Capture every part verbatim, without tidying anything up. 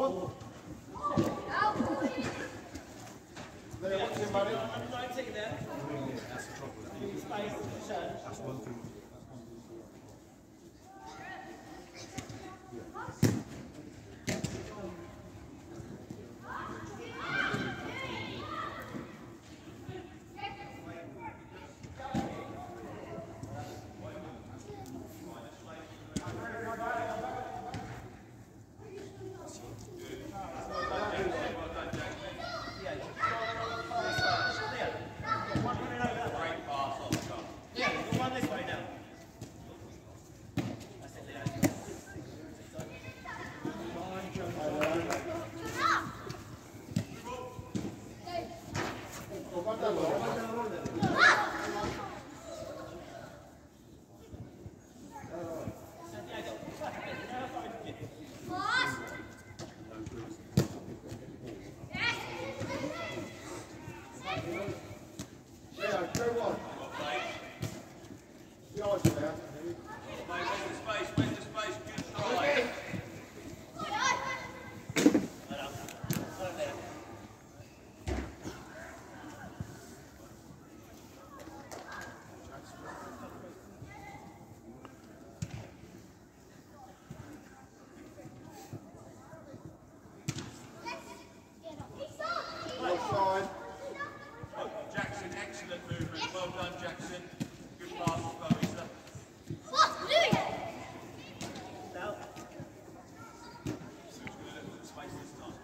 Jackson, excellent movement. Well done, Jackson. Good pass as well, Issa. What? Do it! No. Sue's going to look at the space this time.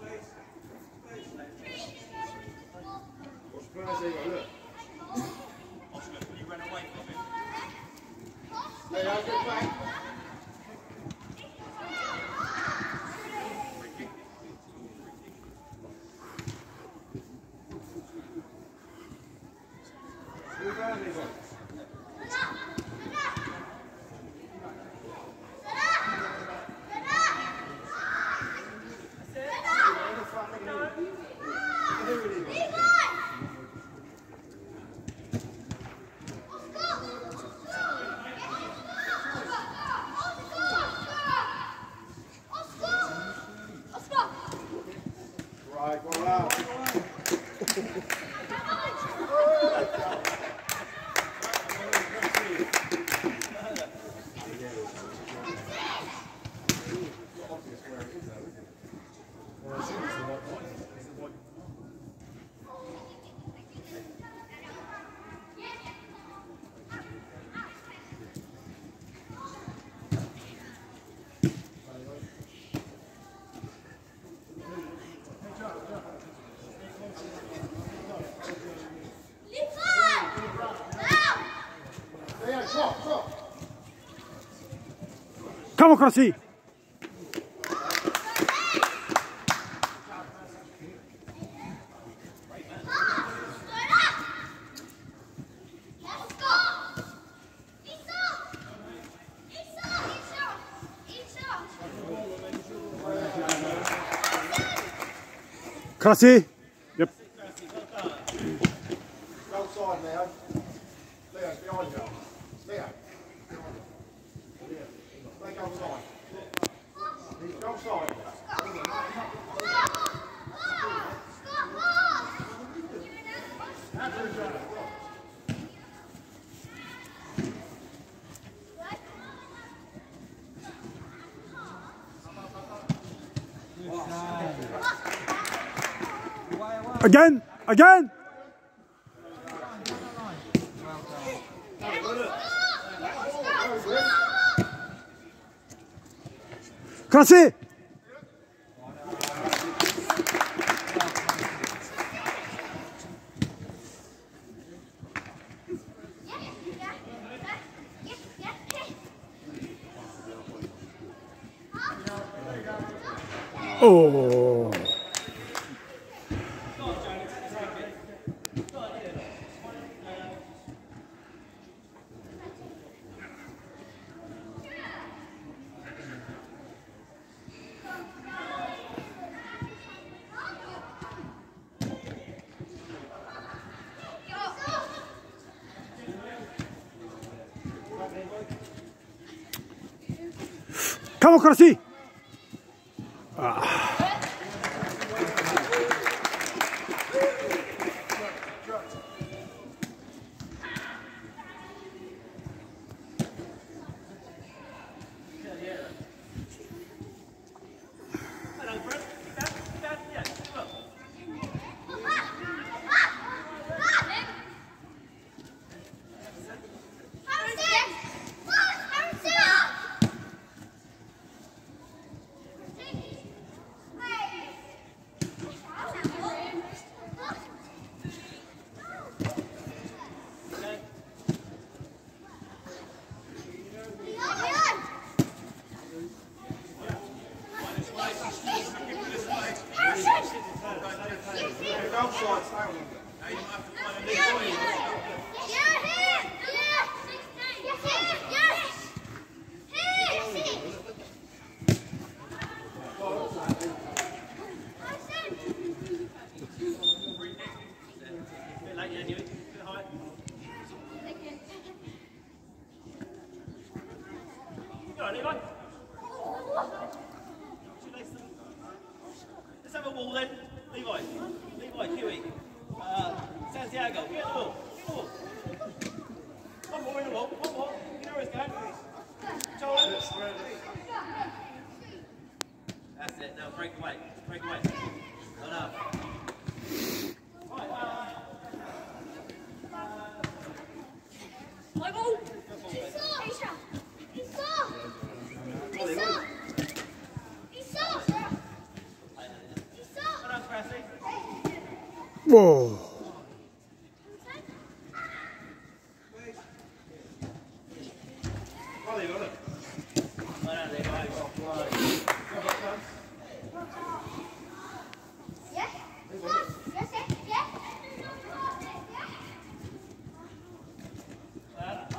Oscar, can you run away from him? Hey, I'll get back. Right, go out. Come on, Crossy! Crossy! Yep. Outside now. Leo, behind you. Leo. Leo, go outside. Go outside. Again! Again! Crossy! Oh! Come on, Crossy! Ah. Lacey Stewart's looking for this way. Action! Well done, Jackson. Move outside, stay on them. Now you might have to find a new way. Yeah, hit! Yeah! Yes, hit! Yes! Hit! Bit late, yeah, you. Bit high. Go on, Levi. Let's have a wall then. Levi. Levi, Huey. Uh, Santiago, get the ball. Get the ball. One more in the wall. One more. You know where it's going. Joel. That's it. Now break away. Break away. Well done. Right, uh, My ball! He saw! He saw! He saw! He saw! He saw! He saw! well done, Grassy. Whoa. Ollie, got it. Well done, Levi. Yeah? Yes, yes, yeah? Well done.